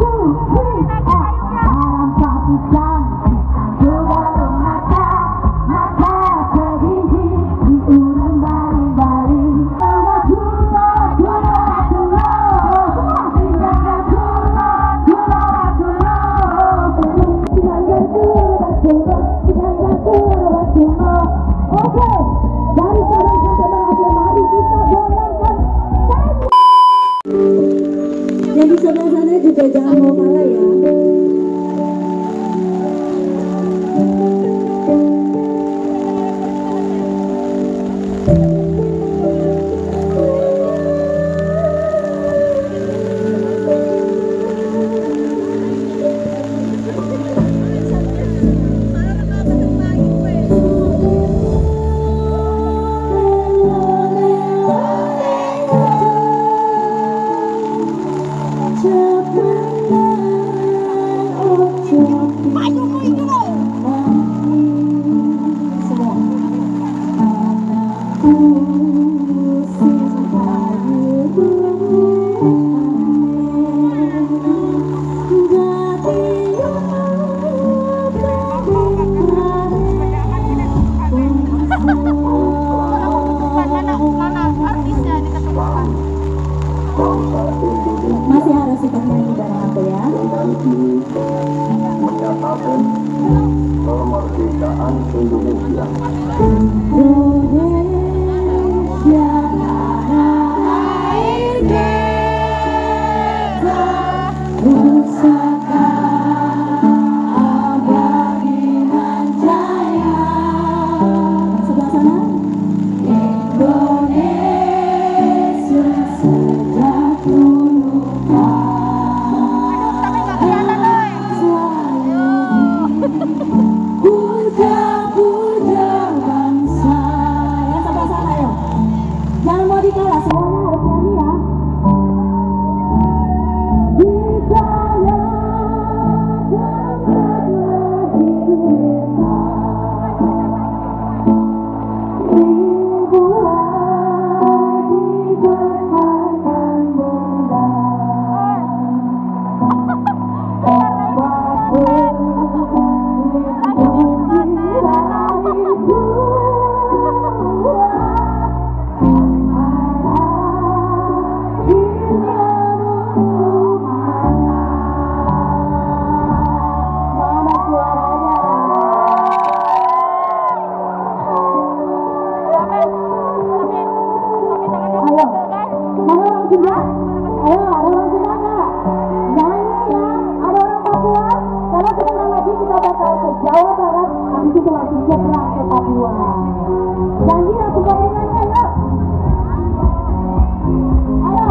Yang di sebelah sana juga jangan mau kalah ya. Masih harus ikut nyanyi bareng aku ya. Menyatakan kemerdekaan Indonesia. Indonesia tanah air kita, pusaka abadi dan jaya. Sebelah sana. Indonesia sejak dulu puja-puja bangsa. Yang sebelah sana yuk. Jangan mau dikalah, semuanya harus nyanyi ya. Kita Jawa Barat, habis itu langsung nyebrang ke Papua. Janji langsung gorengannya, yuk. Ayo.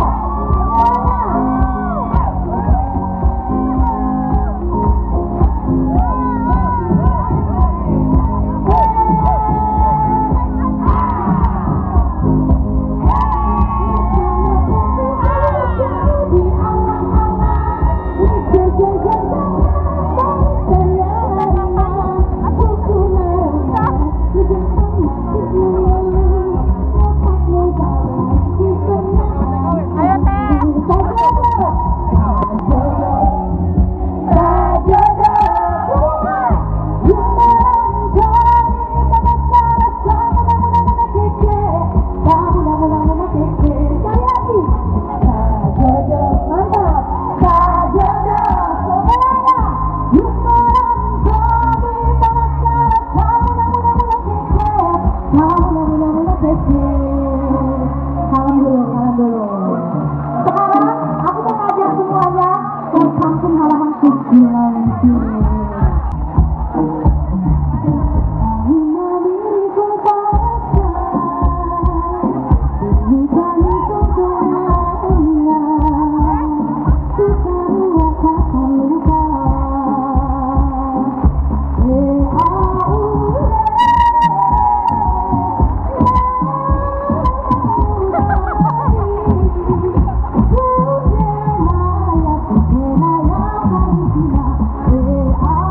I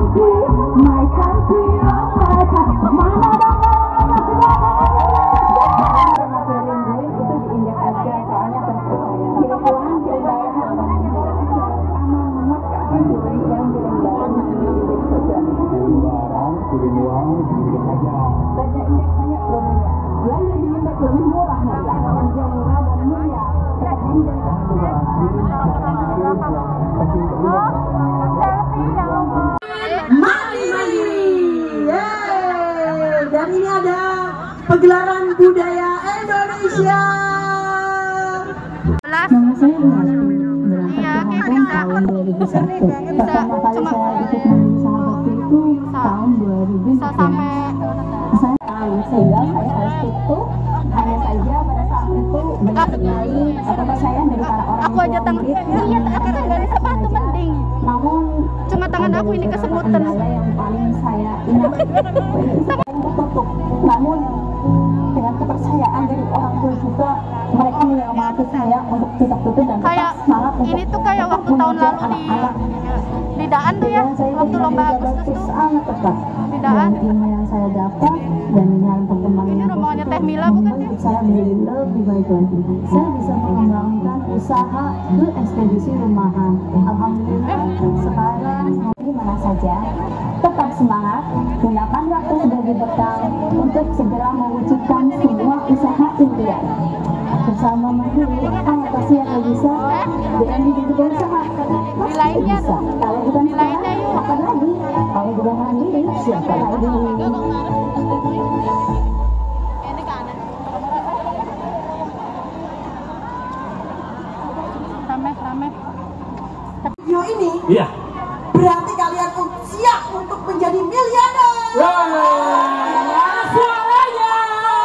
my country, oh my country. Mana dong masih rinduin itu diinjak aja, soalnya tentu kirim pulang, kirim balik sama nomor sekarang kirim pulang, kirim balik saja. Kirim barang, kirim uang, diinjak aja. Saja injak banyak belum ya? Belanja diinjak lebih murah nih, yang murah dan mulia. Mandiri. Dan ini ada pegelaran budaya Indonesia. Nama saya berangkat ke Hongkong tahun 2001. Pertama kali saya ikut menjadi sahabatku itu tahun 2000. Saya tahu sehingga saya harus tutup. Hanya saja pada saat itu banyak sekali kepercayaan dari para orang aku aja tangan iya akan dari sepatu mending, namun cuma tangan aku ini kesemutan. Yang paling saya ingat tertutup, namun dengan kepercayaan dari orang tua juga mereka menyemangati saya untuk tidak tutup dan kayak semangat untuk ini tuh kayak waktu tahun lalu di Daan tuh ya, waktu lomba Agustus tuh sangat tepat di Daan. Ilmu yang saya dapat dan dengan perkembangan Ini rumahnya Teh Mila bukan sih? saya menjadi lebih baik lagi. Saya bisa mengembangkan usaha ke ekspedisi rumahan. Alhamdulillah sekarang di mana saja tetap semangat, gunakan waktu sebagai bekal untuk segera mewujudkan semua usaha impian. Bersama Mandiri, apa pasti yang bisa dengan juga usaha. Di lainnya Bisa. Kalau bukan di lainnya yuk. apa lagi? Kalau bukan Mandiri, siapa lagi? Rame. Video ini Iya. berarti kalian siap untuk menjadi miliarder. Suaranya.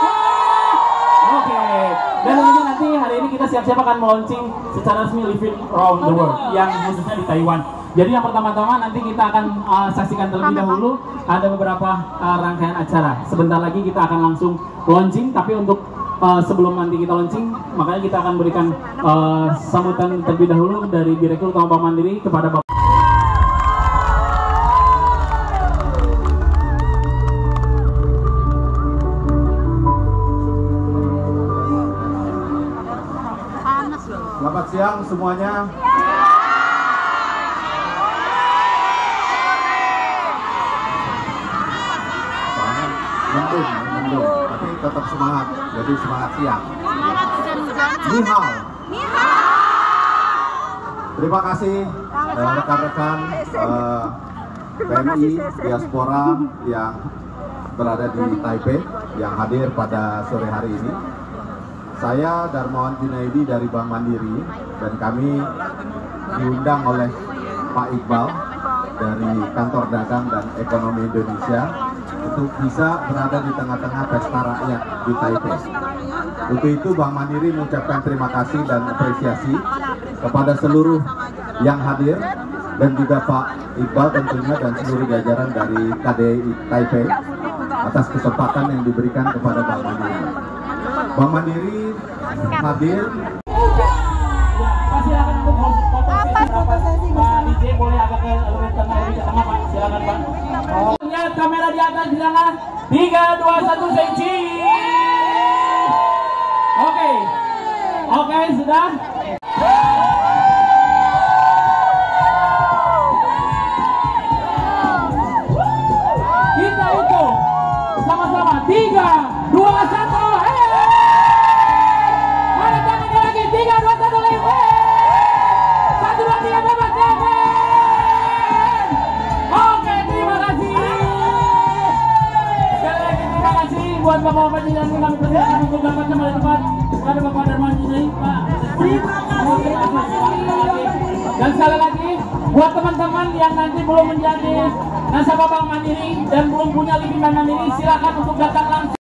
Oke. Dan tentunya nanti hari ini kita siap-siap akan launching secara resmi Live It Around the World yang khususnya di Taiwan. Jadi yang pertama-tama nanti kita akan saksikan terlebih dahulu ada beberapa rangkaian acara. Sebentar lagi kita akan langsung launching, tapi untuk sebelum nanti kita launching, makanya kita akan berikan sambutan terlebih dahulu dari Direktur Utama Bank Mandiri kepada Bapak. Selamat siang semuanya. Soalnya mendung, tapi tetap semangat. Jadi semangat siang. Ni hao. Terima kasih rekan-rekan PMI diaspora yang berada di Taipei yang hadir pada sore hari ini. Saya Darmawan Junaidi dari Bank Mandiri dan kami diundang oleh Pak Iqbal dari Kantor Dagang dan Ekonomi Indonesia untuk bisa berada di tengah-tengah pesta rakyat di Taipei. Untuk itu Bank Mandiri mengucapkan terima kasih dan apresiasi kepada seluruh yang hadir dan juga Pak Iqbal tentunya dan seluruh jajaran dari KDI Taipei atas kesempatan yang diberikan kepada Bank Mandiri. Bank Mandiri hadir. Silakan untuk foto sesi Pak DJ boleh agak ke lebih tengah Pak. Silakan Pak. Lihat kamera di atas di sana. 3, 2, 1 sesi. Oke, sudah. Kita itu sama-sama 3, 2, 1. Mana tangannya lagi? 3, 2, 1 lagi. 1, 2, 3 bebas. Oke, terima kasih. Sekali lagi terima kasih buat Bapak-bapak dan kami persilakan untuk dapat kembali tempat kepada Bapak Darmawan Junaidi, Pak. Terima kasih. Dan sekali lagi buat teman-teman yang nanti belum menjadi nasabah Bank Mandiri dan belum punya Living Bank Mandiri, silakan untuk datang langsung.